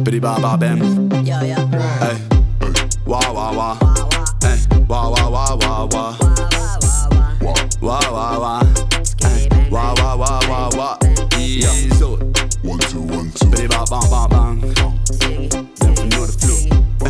Biddy ba ba bam. Yeah, yeah. Hey. Wah wah wah. Hey. Wah wah wah wah wah. Wah wah wah. Hey. Wah wah wah wah wah. Yeah. So 1 2 1 2. Biddy ba bang bang bang. Them for know the flow.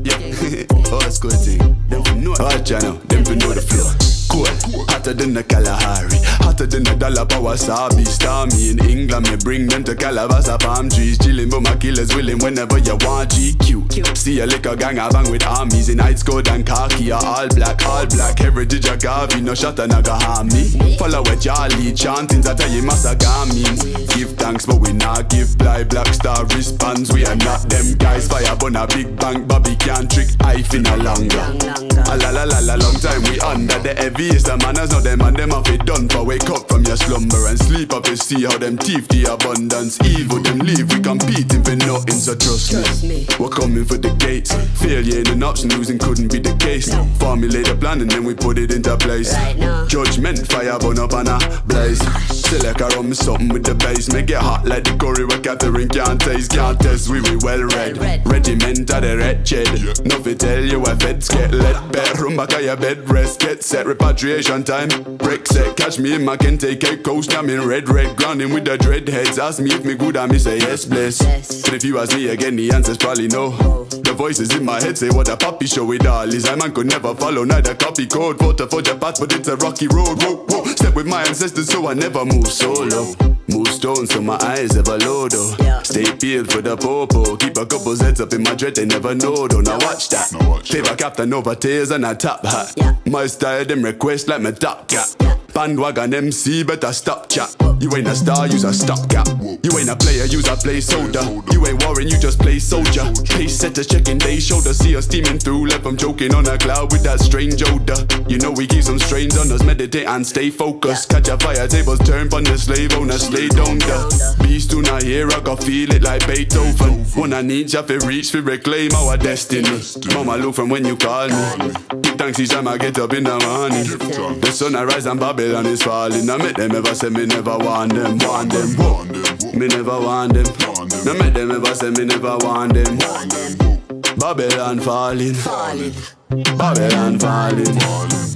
Yeah. Oh, it's good thing. Them for know. Oh, Jano. Them for know the flow. Cool. Hotter than the Kalahari, hotter than the dollar per wasabi. Stormy in England, me bring them to Calabasa palm trees. Chilling but my killers willing whenever you want. GQ, see a liquor gang I bang with armies in night code and khaki. All black, heritage a Gavi, no shot and naga harm me. Follow a Charlie, chanting that you masagami. Give thanks but we not give fly. Black star responds, we are not them guys. Fire bun a big bank, Bobby can't trick I finna longer. A la la la la, long time we under the heaviest of manners. Now them and them have it done for wake up from your slumber and sleep up to see how them thief the abundance. Evil them leave, we competing for nothing, so trust me. We're coming for the gates. Failure in an option, losing couldn't be the case. Formulate a plan and then we put it into place. Judgment, fire burn up and a blaze. Select a rum something with the bass. Make it hot like the curry where Catherine can't taste. Can't test, we well read. Regiment of the red shed. Nothing tell you where feds get let. Bedroom back of your bed rest. Get set, repatriation time. Break set, catch me in my Kente cake coast. I'm in red grounding with the dreadheads. Ask me if me good and me say yes bless. But if you ask me again the answer's probably no. The voices in my head say what a puppy show it all is. I man could never follow neither copy code. Vote for your path but it's a rocky road. Whoa, whoa. Step with my ancestors so I never move solo. Move stones so my eyes ever low though. Stay peeled for the popo. Keep a couple heads up in my dread, they never know though. Now watch that. Paper captain over tears and a top hat. My style them request like my top cat. Bandwagon MC better stop chat. You ain't a star, use a stopgap. You ain't a player, use a play soda. You ain't warring, you just play soldier. Pace setters checking day shoulder. See us steaming through, left them choking on a cloud with that strange odor. You know we keep some strains on us, meditate and stay focused. Catch a fire, tables turn from the slave owner, slay down the beast do not hear, I can feel it like Beethoven. When I need you, fi reach, fi reclaim our destiny. Mama look from when you call me. Give thanks each time I get up in the morning. The sun I rise and Babylon is falling. I met them ever say me never want them. Me never want them. I met them ever say me never want them. Babylon falling. Babylon falling.